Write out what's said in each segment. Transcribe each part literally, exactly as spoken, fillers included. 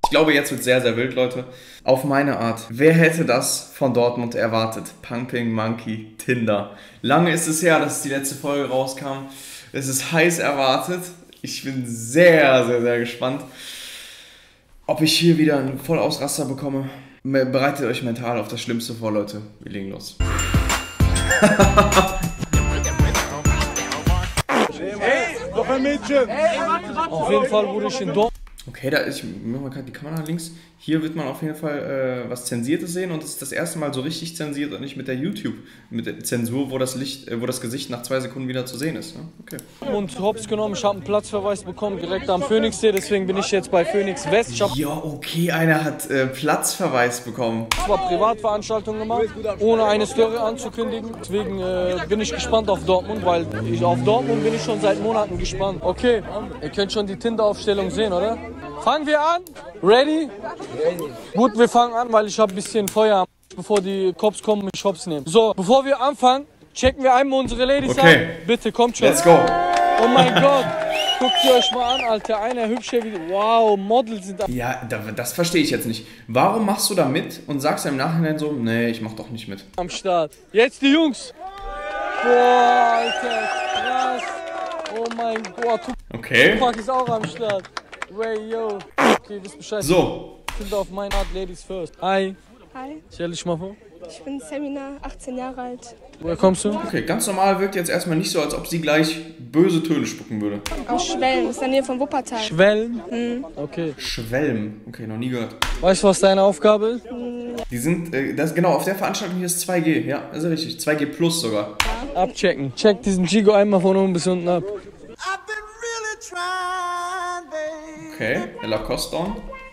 Ich glaube, jetzt wird sehr, sehr wild, Leute. Auf meine Art. Wer hätte das von Dortmund erwartet? Pumping Monkey Tinder. Lange ist es her, dass die letzte Folge rauskam. Es ist heiß erwartet. Ich bin sehr, sehr, sehr gespannt, ob ich hier wieder einen Vollausraster bekomme. Bereitet euch mental auf das Schlimmste vor, Leute. Wir legen los. Hey, noch ein Mädchen! Hey, warte, warte. Auf jeden Fall wurde ich in Dortmund. Okay, da ist, man kann die Kamera links. Hier wird man auf jeden Fall äh, was Zensiertes sehen und es ist das erste Mal so richtig zensiert und nicht mit der YouTube, mit der Zensur, wo das Licht, äh, wo das Gesicht nach zwei Sekunden wieder zu sehen ist. Ne? Okay. Und hops genommen, ich habe einen Platzverweis bekommen, direkt am Phoenixsee, deswegen bin ich jetzt bei Phoenix West. Ich ja, okay, einer hat äh, Platzverweis bekommen. Ich habe Privatveranstaltungen gemacht, ohne eine Story anzukündigen. Deswegen äh, bin ich gespannt auf Dortmund, weil ich, auf Dortmund bin ich schon seit Monaten gespannt. Okay, ihr könnt schon die Tinder-Aufstellung sehen, oder? Fangen wir an? Ready? Ready. Gut, wir fangen an, weil ich habe ein bisschen Feuer, bevor die Cops kommen und mich hops nehmen. So, bevor wir anfangen, checken wir einmal unsere Ladies okay. an. Bitte, kommt schon. Let's go. Oh mein Gott. Guckt ihr euch mal an, Alter. Eine hübsche Video. Wow, Models sind da. Ja, das verstehe ich jetzt nicht. Warum machst du da mit und sagst im Nachhinein so, nee, ich mach doch nicht mit? Am Start. Jetzt die Jungs. Boah, Alter. Krass. Oh mein Gott. Okay. Tupac ist auch am Start. Way, yo. Okay, wisst Bescheid. So. Kinder auf meine Art, Ladies first. Hi. Hi. Stell dich mal vor. Ich bin Semina, achtzehn Jahre alt. Woher kommst du? Okay, ganz normal wirkt jetzt erstmal nicht so, als ob sie gleich böse Töne spucken würde. Aus Schwelm, das ist in der Nähe von Wuppertal. Schwelm? Mhm. Okay. Schwelm. Okay, noch nie gehört. Weißt du, was deine Aufgabe ist? Die sind, äh, das, genau, auf der Veranstaltung hier ist zwei G. Ja, das ist richtig. zwei G plus sogar. Ja. Abchecken. Check diesen Gigo einmal von oben bis unten ab. Okay, Lacoste on.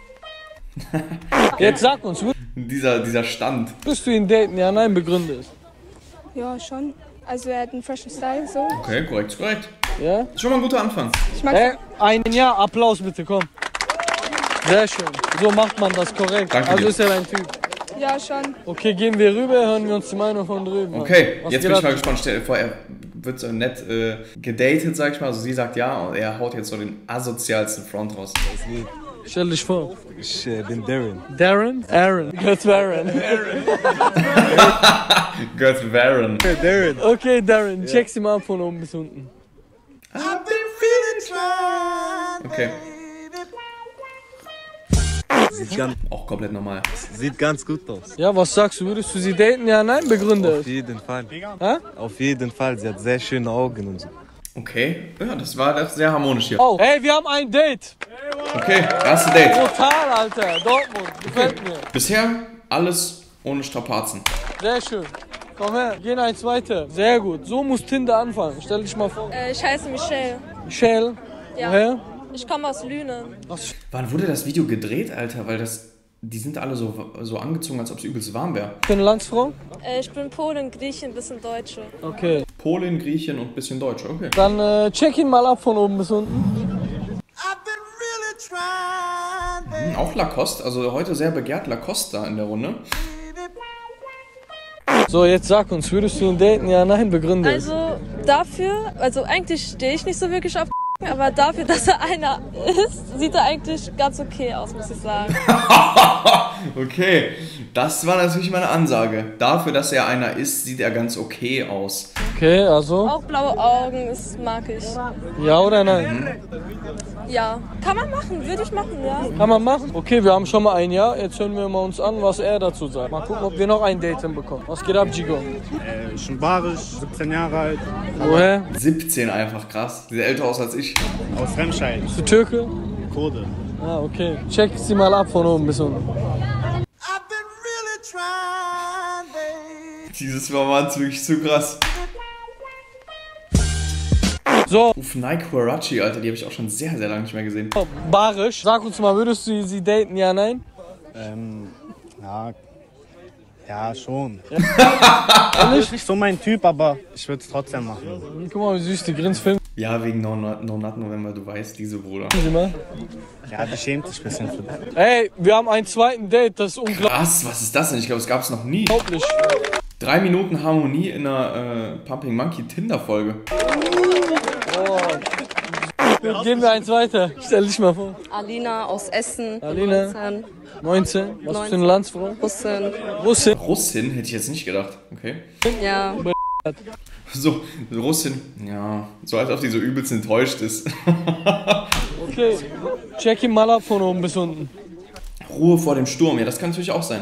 Jetzt sag uns, dieser, dieser Stand. Bist du ihn daten? Ja, nein, begründet. Ja, schon. Also er hat einen freshen Style, so. Okay, korrekt, korrekt. Ja? Schon mal ein guter Anfang. Ich mag Hey, ein Jahr, Applaus bitte, komm. Sehr schön. So macht man das korrekt. Danke also dir. ist er dein Typ. Ja, schon. Okay, gehen wir rüber, hören wir uns die Meinung von drüben. Okay, Was jetzt geht bin ich ab? mal gespannt. Stell dir vor, er wird so nett äh, gedatet, sag ich mal. Also sie sagt ja und er haut jetzt so den asozialsten Front raus. Stell dich vor. Ich äh, bin Darren. Darren? Aaron. Gott Darren. Gott Darren. Darren. Okay, Darren, check sie mal ab von oben bis unten. Okay, Sieht ganz, auch komplett normal. sieht ganz gut aus. Ja, was sagst du? Würdest du sie daten? Ja, nein, begründet. Auf jeden Fall. Hä? Auf jeden Fall. Sie hat sehr schöne Augen und so. Okay, ja, das war das sehr harmonisch hier. Oh, hey, wir haben ein Date. Okay, erste Date. Total, Alter. Dortmund. Gefällt mir. Bisher alles ohne Strapazen. Sehr schön. Komm her, gehen eins weiter. Sehr gut. So muss Tinder anfangen. Stell dich mal vor. Äh, ich heiße Michelle. Michelle. Ja. Woher? Ich komme aus Lünen. Was? Wann wurde das Video gedreht, Alter? Weil das, die sind alle so, so angezogen, als ob es übelst warm wäre. Für eine Landsfrau? Äh, ich bin Polin, Griechin, bisschen Deutsche. Okay. Polin, Griechin und bisschen Deutsch, okay. Dann äh, check ihn mal ab von oben bis unten. Hm, auch Lacoste, also heute sehr begehrt Lacoste da in der Runde. So, jetzt sag uns, würdest du ihn daten? Ja, nein, begründet. Also dafür, also eigentlich stehe ich nicht so wirklich auf aber dafür, dass er einer ist, sieht er eigentlich ganz okay aus, muss ich sagen. Okay, das war natürlich meine Ansage. Dafür, dass er einer ist, sieht er ganz okay aus. Okay, also? Auch blaue Augen, das mag ich. Ja oder nein? Ja, kann man machen, würde ich machen, ja. Kann man machen? Okay, wir haben schon mal ein Jahr. Jetzt hören wir mal uns an, was er dazu sagt. Mal gucken, ob wir noch ein Date hinbekommen. Was geht ab, Gigo? Äh, ich bin barisch, siebzehn Jahre alt, Woher? siebzehn einfach, krass. Sieht älter aus als ich. aus Remscheid, Bist du Türke? Kurde. Ah, okay. Check sie mal ab von oben bis unten. Dieses Format ist wirklich zu krass. So, Uff, Nike Huarachi, Alter, die habe ich auch schon sehr, sehr lange nicht mehr gesehen. barisch. Sag uns mal, würdest du sie daten? Ja, nein? Ähm, ja, ja schon. Das ist nicht so mein Typ, aber ich würde es trotzdem machen. Guck mal, wie süß die grinst. Film Ja, wegen No, no, no Nut November, du weißt, diese Bruder. sie mal. Ja, die schämt sich ein bisschen für das. Ey, wir haben einen zweiten Date. Das ist unglaublich. Krass, was ist das denn? Ich glaube, es gab es noch nie. Drei Minuten Harmonie in einer äh, Pumping Monkey Tinder-Folge. Oh. Gut, gehen wir eins weiter. Stell dich mal vor. Alina aus Essen. Alina. neunzehn. neunzehn. Was für eine Landsfrau? Russin. Russin. Russin hätte ich jetzt nicht gedacht. Okay. Ja. So, Russin. Ja, so als ob die so übelst enttäuscht ist. Okay, check ihn mal ab von oben bis unten. Ruhe vor dem Sturm, ja, das kann natürlich auch sein.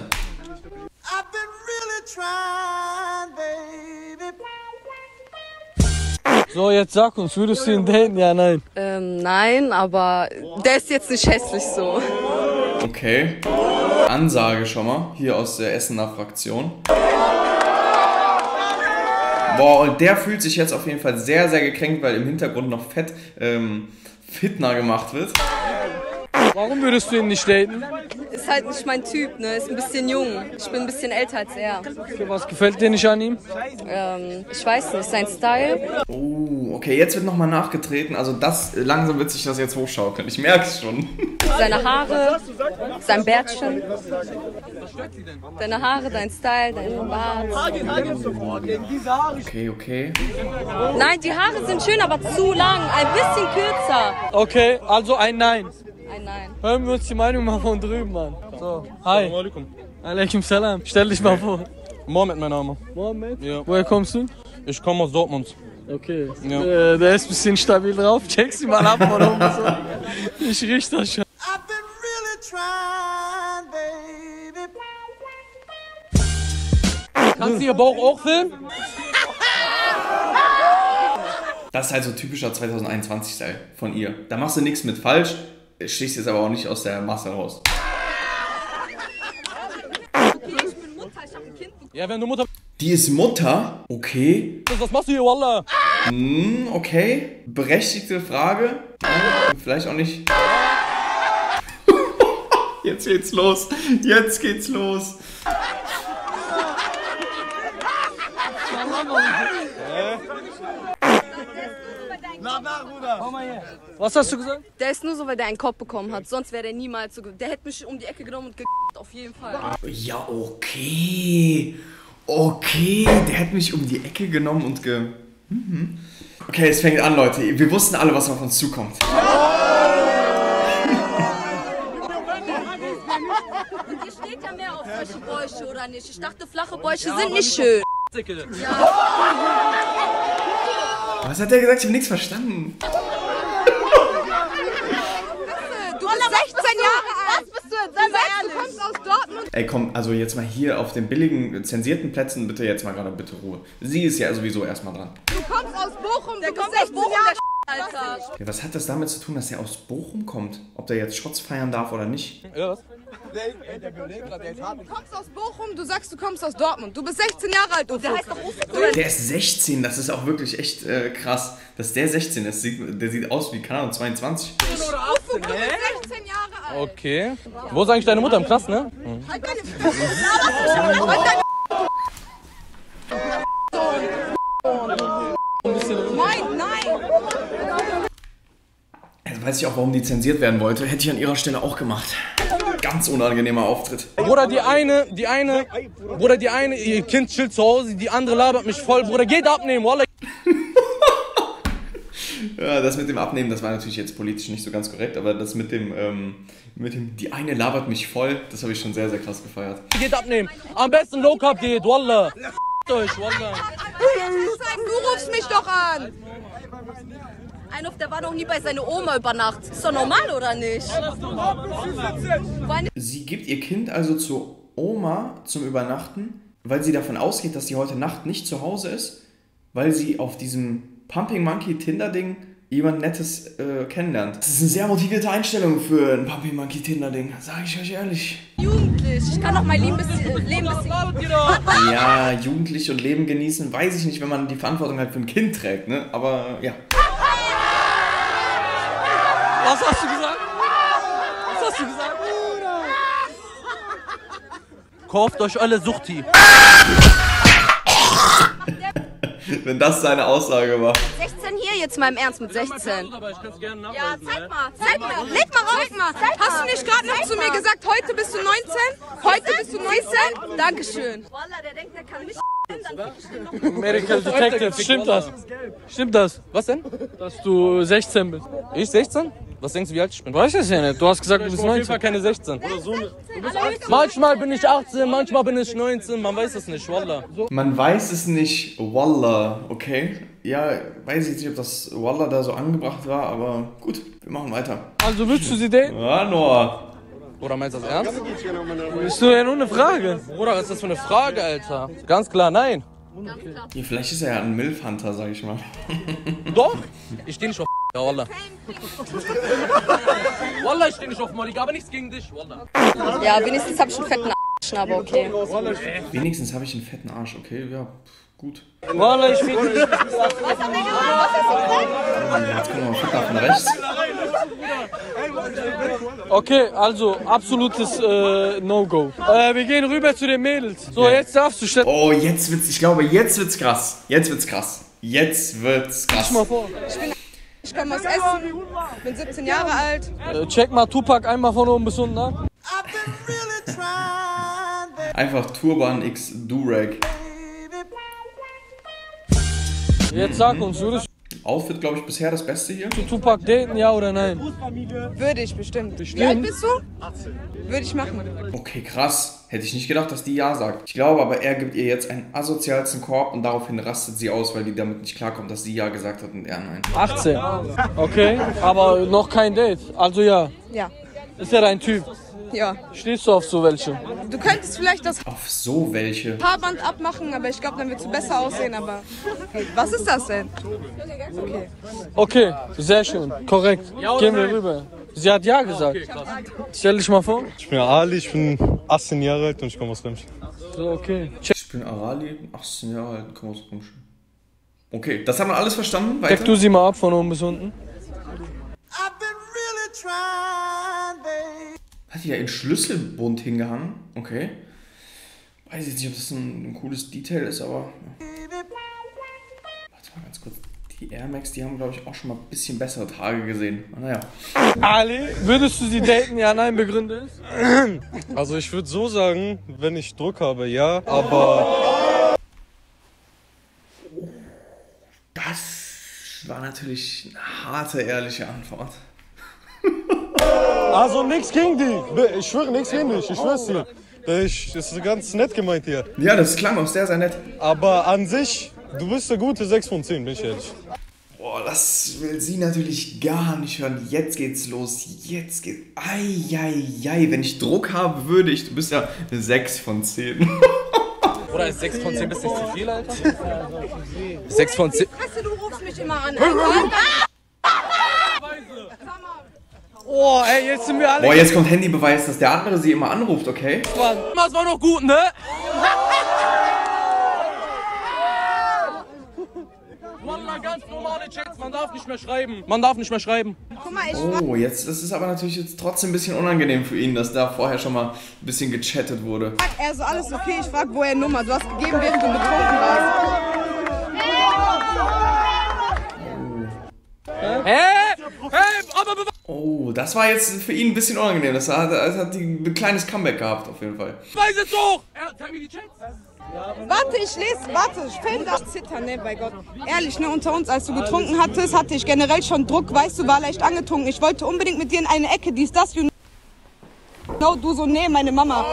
So, jetzt sag uns, würdest du ihn daten? Ja, nein. Ähm, nein, aber der ist jetzt nicht hässlich so. Okay. Ansage schon mal, hier aus der Essener Fraktion. Boah, und der fühlt sich jetzt auf jeden Fall sehr, sehr gekränkt, weil im Hintergrund noch fett ähm, Fitner gemacht wird. Warum würdest du ihn nicht daten? Ist halt nicht mein Typ, ne? Ist ein bisschen jung. Ich bin ein bisschen älter als er. Okay, was gefällt dir nicht an ihm? Ähm, ich weiß nicht, sein Style. Oh, okay, jetzt wird nochmal nachgetreten. Also das, langsam wird sich das jetzt hochschaukeln. Ich merke es schon. Seine Haare, sein Bärtchen. Deine Haare, dein Style, dein Bart. Okay, okay. Nein, die Haare sind schön, aber zu lang. Ein bisschen kürzer. Okay, also ein Nein. Ein Nein. Hören wir uns die Meinung mal von drüben an. So, hi. Alaikum salam. Stell dich mal vor. Mohammed, mein Name. Mohammed? Ja. Woher kommst du? Ich komme aus Dortmund. Okay. Ja. Äh, der ist ein bisschen stabil drauf. Check's ihn mal ab von oben. So. Ich riech das schon. Kannst du ihr Bauch auch filmen? Das ist halt so typischer zwanzig einundzwanzig-Style von ihr. Da machst du nichts mit falsch, stichst jetzt aber auch nicht aus der Masse raus. Ja, wenn du Mutter Die ist Mutter? Okay. bist, was machst du hier, Wallah? Hm, okay. Berechtigte Frage. Ja, vielleicht auch nicht. Jetzt geht's los. Jetzt geht's los. Was hast du gesagt? Der ist nur so, weil der einen Kopf bekommen hat. Sonst wäre der niemals so. ge- Der hätte mich um die Ecke genommen und ge auf jeden Fall. Ja, okay. Okay, der hat mich um die Ecke genommen und ge... Mhm. Okay, es fängt an, Leute. Wir wussten alle, was auf uns zukommt. Hier steht ja mehr auf solche Bäuche, oder nicht? Ich dachte, flache Bäuche sind nicht schön. Was hat der gesagt? Ich habe nichts verstanden. Du bist sechzehn Jahre alt. Was bist du jetzt? Sei mal ehrlich. Du kommst aus Dortmund. Ey, komm, also jetzt mal hier auf den billigen, zensierten Plätzen bitte jetzt mal gerade bitte Ruhe. Sie ist ja sowieso erstmal dran. Du kommst aus Bochum. Der kommt aus Bochum, der Alter. Ja, was hat das damit zu tun, dass er aus Bochum kommt? Ob der jetzt Shots feiern darf oder nicht? Ja, was? Du kommst aus Bochum, du sagst, du kommst aus Dortmund. Du bist sechzehn Jahre alt. Der heißt doch Der ist sechzehn, das ist auch wirklich echt äh, krass. Dass der sechzehn ist, sieht, der sieht aus wie, keine Ahnung, zweiundzwanzig. Du bist sechzehn Jahre alt. Okay. Wo ist eigentlich deine Mutter? Im Knast, ne? Mhm. Halt deine Fresse. Nein, nein. Jetzt weiß ich auch, warum die zensiert werden wollte. Hätte ich an ihrer Stelle auch gemacht. Ganz unangenehmer Auftritt. Bruder, die eine, die eine, Bruder, die eine, ihr Kind chillt zu Hause, die andere labert mich voll. Bruder, geht abnehmen, Wallah. Ja, das mit dem Abnehmen, das war natürlich jetzt politisch nicht so ganz korrekt, aber das mit dem, ähm, mit dem, die eine labert mich voll, das habe ich schon sehr, sehr krass gefeiert. Geht abnehmen. Am besten Low Carb geht, Wallah. Euch, Wallah. Du rufst mich doch an. Ein auf der war noch nie bei seiner Oma über Nacht. Ist doch normal, oder nicht? Sie gibt ihr Kind also zur Oma zum Übernachten, weil sie davon ausgeht, dass sie heute Nacht nicht zu Hause ist, weil sie auf diesem Pumping Monkey Tinder Ding jemand Nettes äh, kennenlernt. Das ist eine sehr motivierte Einstellung für ein Pumping Monkey Tinder Ding, sage ich euch ehrlich. Jugendlich. Ich kann doch mein Leben bisschen, Leben bisschen. Ja, jugendlich und Leben genießen, weiß ich nicht, wenn man die Verantwortung halt für ein Kind trägt, ne? Aber ja. Was hast du gesagt? Was hast du gesagt? Kauft euch alle Suchti. Wenn das seine Aussage war. sechzehn hier jetzt mal im Ernst mit sechzehn. Aber ich kann's gerne Ja, nachweisen. zeig mal. Zeig mal. Leg mal raus. Zeig mal. Hast du nicht gerade noch zu mir gesagt, heute bist du neunzehn? Heute bist du neunzehn? Dankeschön. Wallah, der denkt, der kann mich Medical Detective, stimmt das? Stimmt das? Was denn? Dass du sechzehn bist? Ich sechzehn? Was denkst du, wie alt ich bin? Weiß es ja nicht. Du hast gesagt, du bist Ich bin auf jeden Fall neunzehn. keine sechzehn. Manchmal bin ich achtzehn, manchmal bin ich neunzehn, man weiß es nicht, wallah. Man weiß es nicht, Wallah, okay? Ja, weiß ich jetzt nicht, ob das Wallah da so angebracht war, aber gut, wir machen weiter. Also willst du sie daten? Ja, Noah. Oder meinst du das ernst? Ist nur ja nur eine Frage. Bruder, was ist das für eine Frage, Alter? Ganz klar, nein. Ja, vielleicht ist er ja ein Milf-Hunter, sag ich mal. Doch? Ich steh nicht auf ja, wallah. Wallah, ich steh nicht auf Molly, aber nichts gegen dich, wallah. Ja, wenigstens hab ich einen fetten Arsch, aber okay. Wenigstens habe ich einen fetten Arsch, okay? Ja, gut. Wallah, ich find dich. Jetzt kommen wir mal Fitter von rechts. Okay, also absolutes äh, No-Go. Äh, wir gehen rüber zu den Mädels. So, jetzt darfst du stellen. Oh, jetzt wird's, ich glaube, jetzt wird's krass. Jetzt wird's krass. Jetzt wird's krass. Mal vor. Ich bin ich komme aus Essen, bin siebzehn Jahre alt. Äh, check mal Tupac einmal von oben bis unten ab. Einfach Turban X Durag. Jetzt sag uns, würdest Outfit, glaube ich, bisher das Beste hier. du Tupac daten, ja oder nein? Würde ich bestimmt. Bestimmt. Wie alt bist du? Würde ich machen. Okay, krass. Hätte ich nicht gedacht, dass die Ja sagt. Ich glaube aber, er gibt ihr jetzt einen asozialsten Korb und daraufhin rastet sie aus, weil die damit nicht klarkommt, dass sie Ja gesagt hat und er nein. achtzehn. Okay, aber noch kein Date. Also ja. Ja. Ist ja dein Typ. Ja. Stehst du auf so welche? Du könntest vielleicht das Auf so welche. Haarband abmachen, aber ich glaube, dann wird du besser aussehen. Aber was ist das denn? Okay. Okay, sehr schön. Korrekt. Gehen wir rüber. Sie hat Ja gesagt. Stell dich mal vor. Ich bin Ali, ich bin achtzehn Jahre alt und ich komme aus Remscheid. So, okay. Check, Ich bin Arali, achtzehn Jahre alt, komm aus Rumschen. Okay, das haben wir alles verstanden. check Weiter. du sie mal ab von oben bis unten. Hat die ja in Schlüsselbund hingehangen. Okay. Weiß jetzt nicht, ob das ein, ein cooles Detail ist, aber. Ja. Warte mal ganz kurz. Die Air Max, die haben, glaube ich, auch schon mal ein bisschen bessere Tage gesehen. Naja. Ali, würdest du sie daten? Ja, nein, begründe es. Also ich würde so sagen, wenn ich Druck habe, ja, aber Das war natürlich eine harte, ehrliche Antwort. also nichts gegen die. Ich schwöre nichts gegen dich, ich schwör's dir. Ich, das ist ganz nett gemeint hier. Ja, das klang auch sehr, sehr nett. Aber an sich, du bist eine gute sechs von zehn, bin ich ehrlich. Boah, das will sie natürlich gar nicht hören. Jetzt geht's los. Jetzt geht's. Eieiei. Wenn ich Druck habe, würde ich. Du bist ja eine sechs von zehn. Oder ist sechs von zehn bisschen zu viel, Alter? sechs von zehn. Weißt du, du rufst mich immer an. Oh, ey, jetzt sind wir alle. Boah, jetzt kommt Handybeweis, dass der andere sie immer anruft, okay? Das war noch gut, ne? Wallah, ganz normale Chats, man darf nicht mehr schreiben. Man darf nicht mehr schreiben. Guck mal, ich Oh, jetzt das ist aber natürlich jetzt trotzdem ein bisschen unangenehm für ihn, dass da vorher schon mal ein bisschen gechattet wurde. frag, er so, alles okay, ich frag, woher Nummer. Du hast gegeben, während du betrunken warst. Hä? Hä? Aber be- Oh, das war jetzt für ihn ein bisschen unangenehm. Das hat, das hat ein kleines Comeback gehabt, auf jeden Fall. weiß es doch! Er, zeig mir die Chats. Warte, ich lese, warte, ich film das Zittern, ne, bei Gott. Ehrlich, ne, unter uns, als du getrunken hattest, hatte ich generell schon Druck, weißt du, war leicht angetrunken. Ich wollte unbedingt mit dir in eine Ecke, dies, das, you know, du so, nee, meine Mama.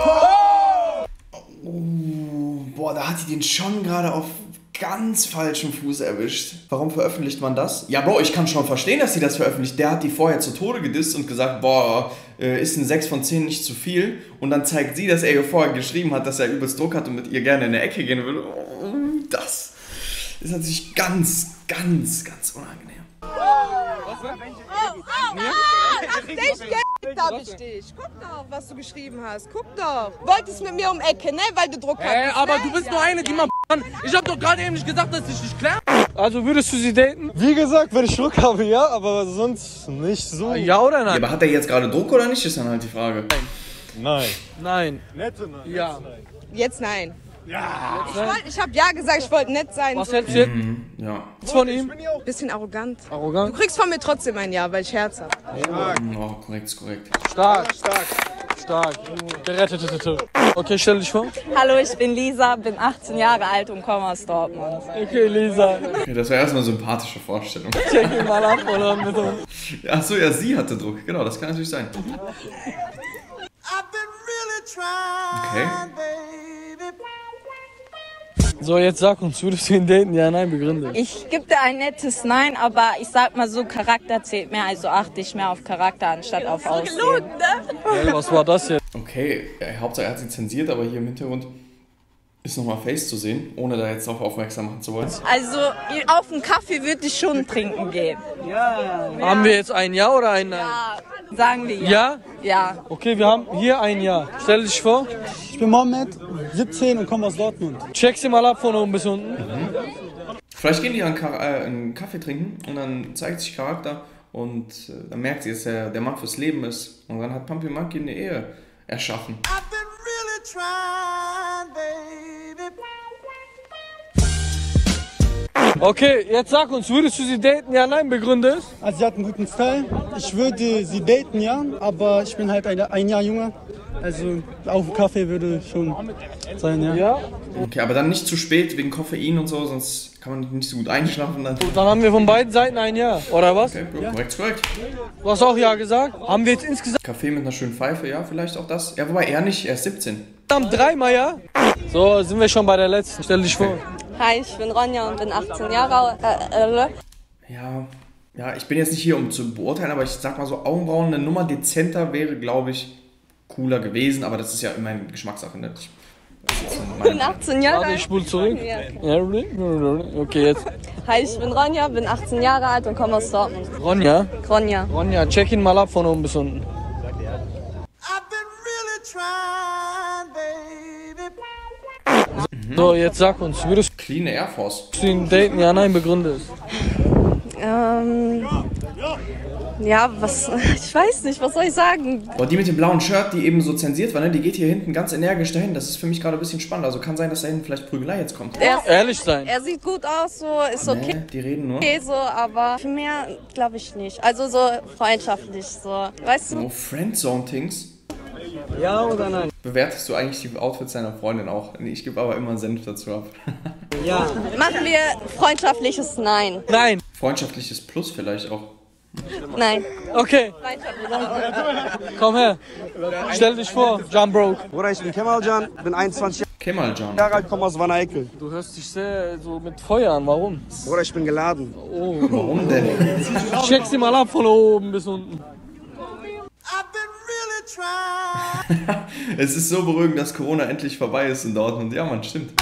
Oh, boah, da hat die den schon gerade auf ganz falschem Fuß erwischt. Warum veröffentlicht man das? Ja, Bro, ich kann schon verstehen, dass sie das veröffentlicht. Der hat die vorher zu Tode gedisst und gesagt, boah, äh, ist ein sechs von zehn nicht zu viel. Und dann zeigt sie, dass er ihr vorher geschrieben hat, dass er übelst Druck hat und mit ihr gerne in eine Ecke gehen will. Oh, das ist natürlich ganz, ganz, ganz unangenehm. Ach, dich, Geld hab ich dich. Guck doch, was du geschrieben hast. Guck doch. Wolltest mit mir um Ecke, ne, weil du Druck Hä, hattest. aber ne? du bist nur eine, die man kann. Ich hab doch gerade eben nicht gesagt, dass ich dich klar. Also würdest du sie daten? Wie gesagt, wenn ich Druck habe, ja, aber sonst nicht so. Ja oder Ja, nein? aber hat er jetzt gerade Druck oder nicht, ist dann halt die Frage. Nein. Nein. Nette nein. Ja. Jetzt nein. Ja. Ich, wollt, ich hab ja gesagt, ich wollte nett sein. Was So hältst du jetzt Ja. von ihm? bisschen arrogant. Du Arrogant. kriegst von mir trotzdem ein Ja, weil ich Herz hab. Oh, korrekt, ist korrekt. Stark. Stark. Gerettet. Okay, stell dich vor. Hallo, ich bin Lisa, bin achtzehn Jahre alt und komme aus Dortmund. Okay, Lisa. Okay, das war erstmal eine sympathische Vorstellung. Check ihn mal ab, oder? Bitte. Achso, ja, sie hatte Druck. Genau, das kann natürlich sein. Okay. So, jetzt sag uns, würdest du ihn daten? Ja, nein, begründe. Ich gebe dir ein nettes Nein, aber ich sag mal so, Charakter zählt mehr, also achte ich mehr auf Charakter anstatt auf Aussehen. Hey, was war das jetzt? Okay, ja, Hauptsache er hat sie zensiert, aber hier im Hintergrund ist nochmal Face zu sehen, ohne da jetzt darauf aufmerksam machen zu wollen. Also, auf einen Kaffee würde ich schon trinken gehen. Ja. Haben wir jetzt ein Ja oder ein Nein? Ja, sagen wir ja. Ja? Ja. Okay, wir haben hier ein Ja. Stell dich vor. Ich bin Mohammed, siebzehn und komme aus Dortmund. Check sie mal ab von oben bis unten. Mhm. Vielleicht gehen die einen, Ka äh, einen Kaffee trinken und dann zeigt sich Charakter und äh, dann merkt sie, dass er der Mann fürs Leben ist. Und dann hat Pumping Monkey eine Ehe erschaffen. Okay, jetzt sag uns, würdest du sie daten? Ja, nein, begründe es. Also sie hat einen guten Style. Ich würde sie daten, ja, aber ich bin halt ein, ein Jahr jünger. Also auf dem Kaffee würde schon sein, ja. Ja? Okay, aber dann nicht zu spät wegen Koffein und so, sonst kann man nicht so gut einschlafen. Dann, Dann haben wir von beiden Seiten ein Ja, oder was? okay, Bro, korrekt, korrekt. Du hast auch Ja gesagt. Haben wir jetzt insgesamt Kaffee mit einer schönen Pfeife, ja, vielleicht auch das. Ja, wobei er nicht, er ist siebzehn. dreimal Ja? So, sind wir schon bei der letzten. Stell dich vor. Hi, ich bin Ronja und bin achtzehn Jahre alt. Äh, äh, Ja, ja, ich bin jetzt nicht hier, um zu beurteilen, aber ich sag mal so, Augenbrauen, eine Nummer dezenter wäre, glaube ich, cooler gewesen, aber das ist ja immer eine Geschmackssache, ne? Ich, ich bin achtzehn Jahre Warte, ich alt. spul zurück. Ja. Okay, jetzt. Hi, ich bin Ronja, bin achtzehn Jahre alt und komme aus Dortmund. Ronja. Ronja. Ronja, check ihn mal ab von oben bis unten. So, jetzt sag uns, würdest Clean Air Force. du ihn daten? Ja, nein, begründe es. Ähm. Ja, was. Ich weiß nicht, was soll ich sagen? Boah, die mit dem blauen Shirt, die eben so zensiert war, ne, die geht hier hinten ganz energisch dahin. Das ist für mich gerade ein bisschen spannend. Also kann sein, dass da hinten vielleicht Prügelei jetzt kommt. Er, Ehrlich sein. er sieht gut aus, so, ist okay. Nee, die reden nur. Okay, so, aber für mehr glaube ich nicht. Also so freundschaftlich, so. Weißt du? No Friendzone-Things. Ja oder nein? Bewertest du eigentlich die Outfits deiner Freundin auch? Nee, ich gebe aber immer einen Senf dazu ab. Ja. Machen wir freundschaftliches Nein. Nein. Freundschaftliches Plus vielleicht auch. Nein. Okay, Freundschaftliches. komm her. Stell dich vor, John Broke. Bruder, ich bin Kemaljan, bin einundzwanzig Kemaljan. Jahre alt, komme aus Wanne-Eickel. Du hörst dich sehr so mit Feuer an, warum? Bruder, ich bin geladen. Oh. Warum denn? Check sie mal ab von oben bis unten. Es ist so beruhigend, dass Corona endlich vorbei ist in Dortmund. Ja, man, stimmt.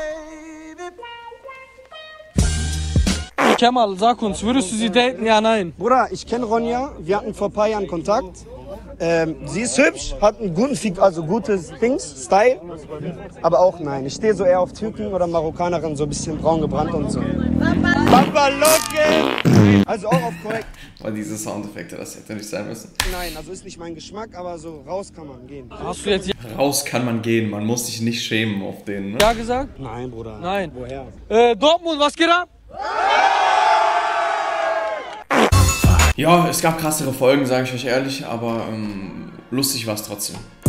Kemal, sag uns, würdest du sie daten? Ja, nein. Bruder, ich kenne Ronja, wir hatten vor ein paar Jahren Kontakt. Ähm, sie ist hübsch, hat einen guten, Fig- also gutes Dings, Style, aber auch nein. Ich stehe so eher auf Türken oder Marokkanerin, so ein bisschen braun gebrannt und so. Papa Locke! Also auch auf korrekt. Weil diese Soundeffekte, das hätte nicht sein müssen. Nein, also ist nicht mein Geschmack, aber so raus kann man gehen. Hast du jetzt Raus kann man gehen, man muss sich nicht schämen auf den, ne? Ja gesagt? Nein, Bruder. Nein. Woher? Äh, Dortmund, was geht ab? Ja, es gab krassere Folgen, sage ich euch ehrlich, aber ähm, lustig war es trotzdem.